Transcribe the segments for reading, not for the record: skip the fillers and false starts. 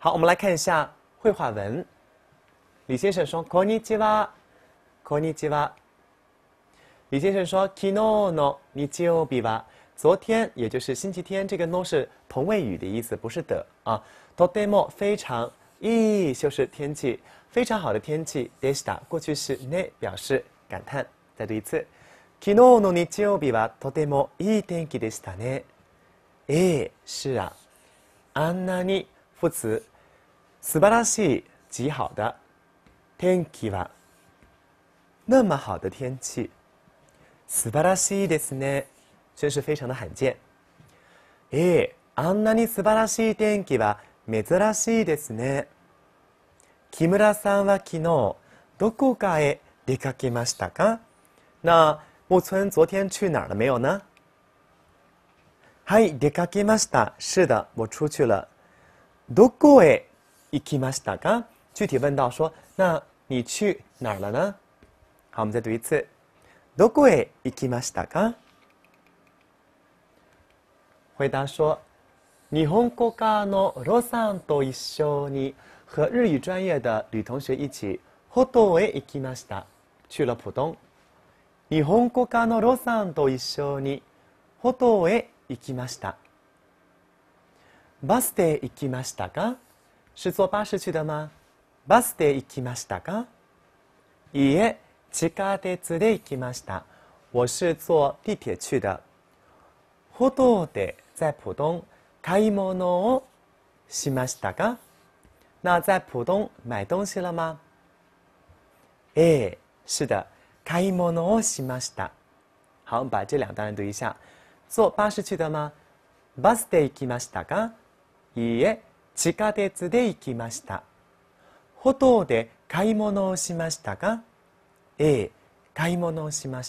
好，我们来看一下绘画文。李先生说：“こんにちは，こんにちは。”李先生说：“昨日の日曜日は，昨天也就是星期天，这个呢是同位语的意思，不是的啊。とても非常，いい就是天气，非常好的天气。でした，过去式ね表示感叹。再读一次。昨日の日曜日はとてもいい天気でしたね。是啊，あんなに副词，素晴らしい，极好的。天気は那么好的天气。素晴らしいですね，真是非常的罕见。あんなに素晴らしい天気は珍しいですね。木村さんは昨日どこかへ出かけましたか？那木村昨天去哪儿了没有呢？はい、出かけました。是的，我出去了。どこへ行きましたか？具体问到说，那你去哪儿了呢？好，我们再读一次。どこへ行きましたか？回答说，日本語科のロさんと一緒に和日语专业的女同学一起ホトへ行きました。去了浦东。日本語科のロさんと一緒にホトへ行きました。バスで行きましたか？是坐巴士去的吗？バスで行きましたか？いいえ、地下鉄で行きました。我是坐地铁去的。ホトで在浦东買い物をしましたか？那在浦东买东西了吗？是的，買い物をしました。好，我们把这两段读一下。坐巴士去的吗？バスで行きましたか？いいえ、地下鉄で行きました。ホトで買い物をしましたか？買い物をしました。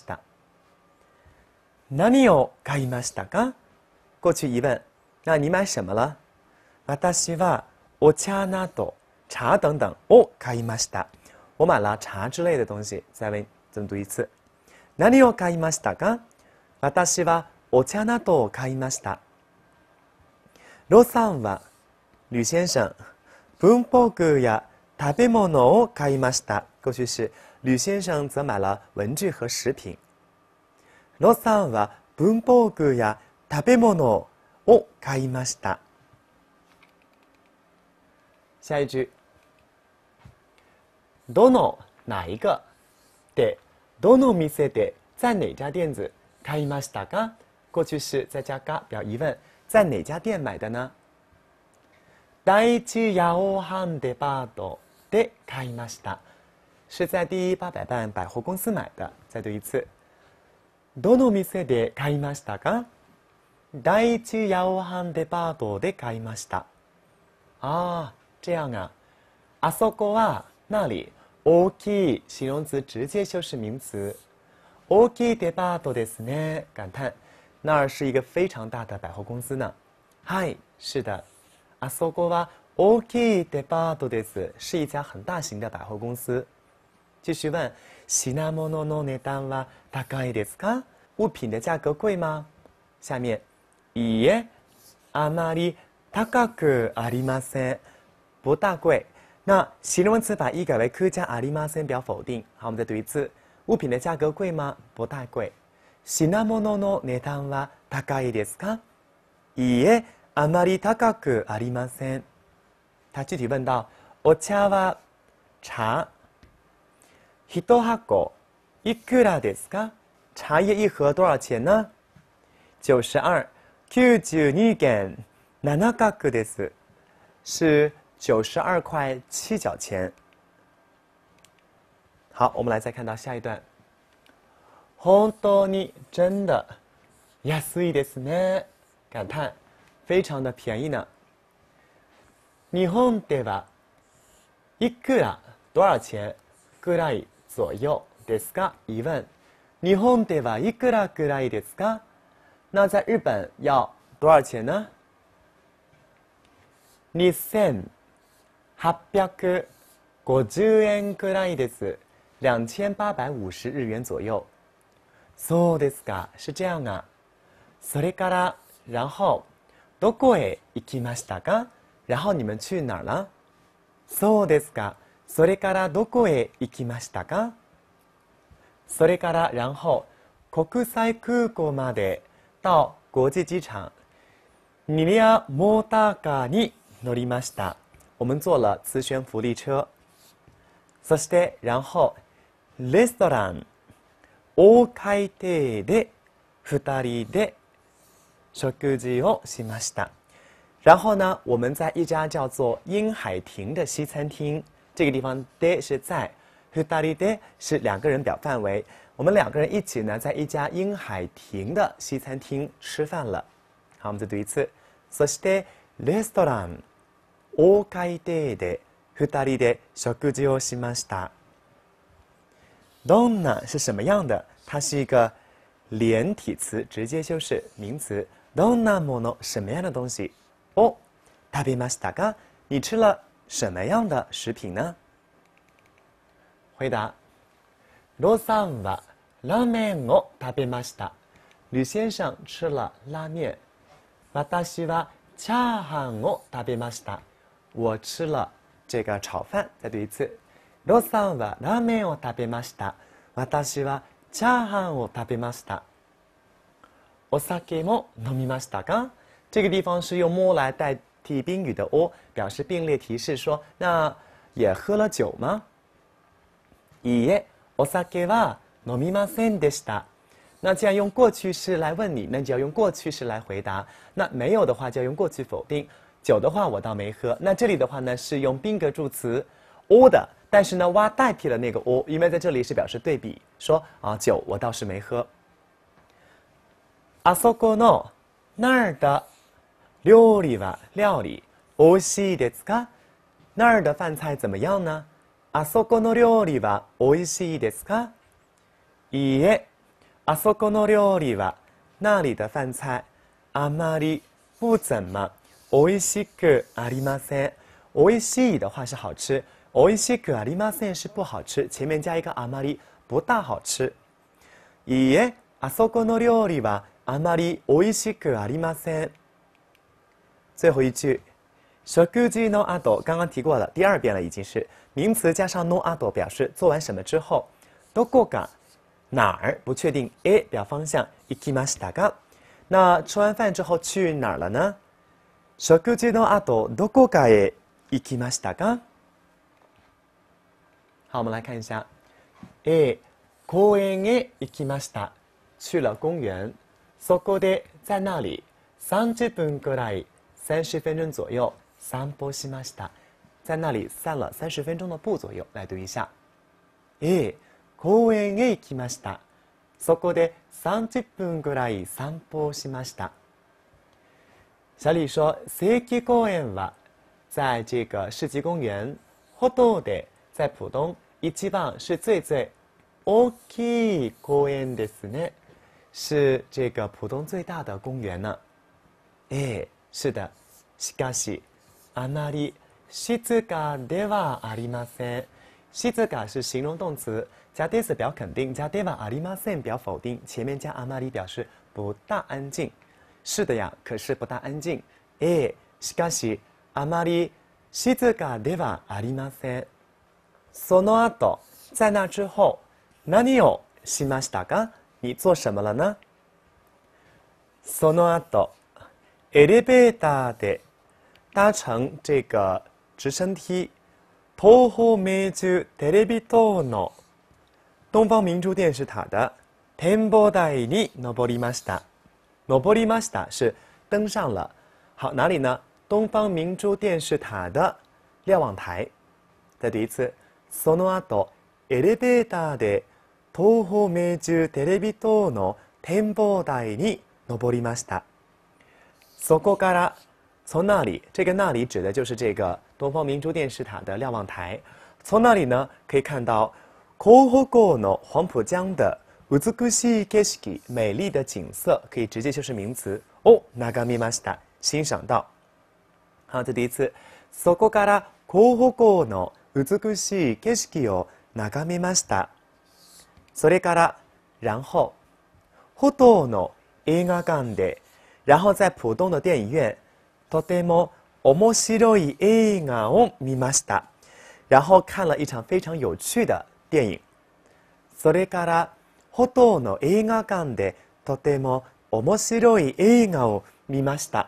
何を買いましたか？过去疑问，那你买什么了？私はお茶など茶等等を買いました。我买了茶之类的东西。再问，怎么读一次？何を買いましたか？私はお茶などを買いました。ロさんは吕先生文房具や食べ物を買いました。过去式，吕先生则买了文具和食品。ロさんは文房具や食べ物を買いました。下一句。どの哪一个でどの店で在哪家店子買いましたか？过去式再加が表疑问，在哪家店买的呢？第一八百デパートで買いました。是在第一800伴百货公司买的。再读一次。どの店で買いましたか？第一八百デパートで買いました。啊，这样啊。あそこは那里。大きい形容词直接修饰名词。大きいデパートですね。感叹，那儿是一个非常大的百貨公司呢。はい，是的。あそこは大きいデパートです。是一家很大型的百貨公司。继续问，品物の値段は高いですか？物品的价格贵吗？下面，いいえ、あまり高くありません。不大贵。那形容词把一改为可加ありません表否定。好，我们再读一次。物品的价格贵吗？不太贵。品物の値段は高いですか？いいえ、あまり高くありません。他具体问到，お茶は茶。一箱いくらですか？茶叶一盒多少钱呢？92、92元7角です。是92块7角钱。好，我们来再看到下一段。本当に真的安いですね。感叹，非常的便宜呢。日本ではいくら多少钱ぐらい左右ですか？疑问。日本ではいくらぐらいですか？那在日本要多少钱呢？2850円くらいです。2850日元左右。そうですか，是这样啊。それから然后どこへ行きましたか？ 然后你们去哪儿了？そうですか。それからどこへ行きましたか？それから然后国際空港まで到国际机场。ニリアモーターカーに乗りました。我们坐了磁悬浮力车。そして然后レストラン大海亭で2人で食事をしました。然后呢，我们在一家叫做英海亭的西餐厅，这个地方で是在，2人で是2个人表范围。我们2个人一起呢，在一家英海亭的西餐厅吃饭了。好，我们再读一次。そしてレストラン大海亭で2人で食事をしました。どんな是什么样的？它是一个连体词，直接修饰名词。どんなもの什么样的东西？哦，食べましたか？你吃了什么样的食品呢？回答：ロさんはラーメンを食べました。吕先生吃了拉面。私はチャーハンを食べました。我吃了这个炒饭。再读一次。ロさんはラーメンを食べました。私はチャーハンを食べました。お酒も飲みましたか？这个地方是用も来代替宾语的お，表示并列提示说，那也喝了酒吗？いいえ、お酒は飲みませんでした。那既然用过去式来问你，那就要用过去式来回答。那没有的话就要用过去否定。酒的话我倒没喝。那这里的话呢是用宾格助词お的，但是呢哇代替了那个お，因为在这里是表示对比，说啊酒我倒是没喝。あそこの那儿的料理は料理美味しいですか？那儿的饭菜怎么样呢？あそこの料理は美味しいですか？いいえ、あそこの料理は那里的饭菜あまり不怎么美味しくありません。美味しい的话是好吃，美味しくありません是不好吃，前面加一个あまり，不大好吃。いいえ、あそこの料理はあまり美味しくありません。最后一句，食事の後，刚刚提过了，第2遍了，已经是名词加上の後表示做完什么之后。どこか哪儿不确定 ，a 表方向，行きましたか？那吃完饭之后去哪儿了呢？食事の後どこかへ行きましたか？好，我们来看一下 ，a 公園へ行きました，去了公园。そこで在那里30分くらい。30分钟左右散歩しました，在那里散了30分钟的步左右。来读一下。公園へ行きました。そこで30分くらい散歩をしました。小李说，世紀公園は在这个世纪公园。ほどで在浦东。一番是最最。大きい公園ですね，是这个浦东最大的公园呢。是的。しかし、あまり静かではありません。静か是形容动词，加です表肯定，加ではありません表否定，前面加あまり表示不大安静。是的呀，可是不大安静。しかし、あまり静かではありません。その後、在那之后、何をしましたか？你做什么了呢？その後、エレベーターで搭乘这个直升梯，東方明珠テレビ塔の東方明珠電視塔的展望台に登りました。登りました是登上了。好，哪里呢？東方明珠電視塔的瞭望台。再读一次。その後、エレベーターで東方明珠テレビ塔の展望台に登りました。そこから从那里，这个那里指的就是这个东方明珠电视塔的瞭望台。从那里呢，可以看到河北港の黄浦江的美しい景色，美丽的景色，可以直接就是名词。眺めました，欣赏到。好，这第一次。そこから河北港の美しい景色を眺めました。それから然后，浦東の映画館で，然后在浦东的电影院。とても面白い映画を見ました。然后看了一场非常有趣的电影。それからホトの映画館でとても面白い映画を見ました。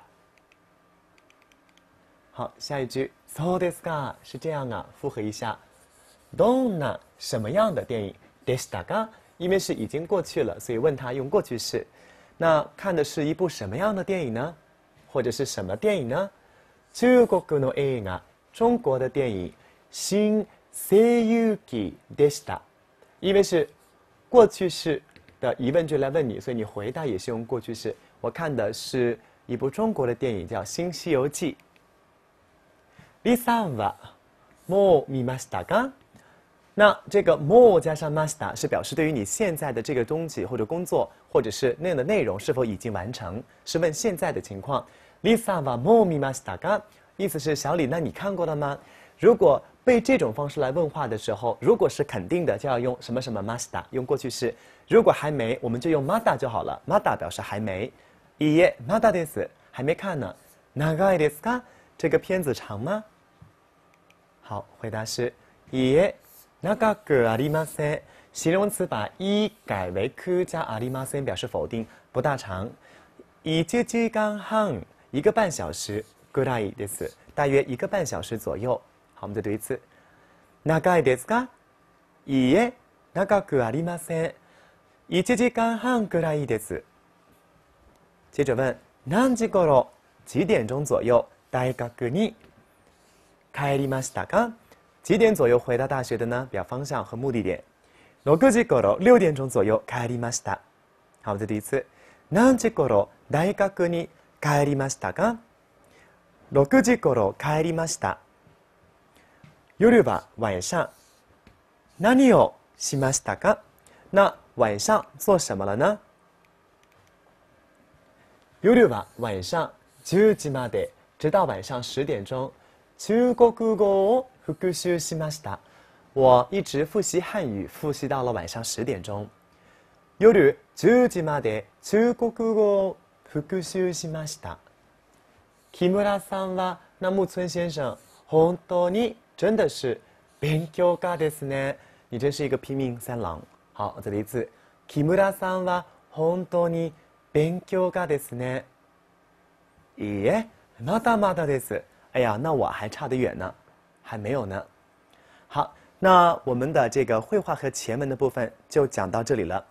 好，下一句，そうですか，是这样啊，复合一下。どんな什么样的电影でしたか？因为是已经过去了，所以问他用过去式。那看的是一部什么样的电影呢？或者是什么电影呢？中国の映画，中国的电影。新西遊記でした。因为是过去式的疑问句来问你，所以你回答也是用过去式。我看的是一部中国的电影，叫《新西游记》。第三はもう見ましたか？那这个もう加上ました是表示对于你现在的这个东西或者工作或者是那样的内容是否已经完成，是问现在的情况。第三はもう見ましたか？意思是小李，那你看过了吗？如果被这种方式来问话的时候，如果是肯定的，就要用什么什么ました，用过去式；如果还没，我们就用まだ就好了。まだ表示还没。いいえ、まだです，还没看呢。長いですか？这个片子长吗？好，回答是いいえ、長くありません。形容词把一改为く加ありません，表示否定，不大长。1時間半，1个半小時。ぐらいです，大约1个半小时左右。好，我们再读一次。長いですか？いいえ、長くありません。1時間半ぐらいです。接着问何時頃？几点钟左右？大学に帰りましたか？几点左右回到大学的呢？表方向和目的点。6時頃，6点钟左右帰りました。好，我们再读一次。何時頃大学に帰りましたか？6時頃帰りました。夜は晚上。何をしましたか？那晚上做什么了呢？夜は晚上10時まで，直到晚上10点钟。中国語を復習しました。我一直复习汉语，复习到了晚上10点钟。夜10時まで中国語を復習しました。木村さんは，那木村先生，本当に真的是勉強家ですね。你真是一个拼命三郎。好，再来一次。木村さんは本当に勉強家ですね。いいえ、まだまだです。哎呀，那我还差得远呢，还没有呢。好，那我们的这个绘画和前文的部分就讲到这里了。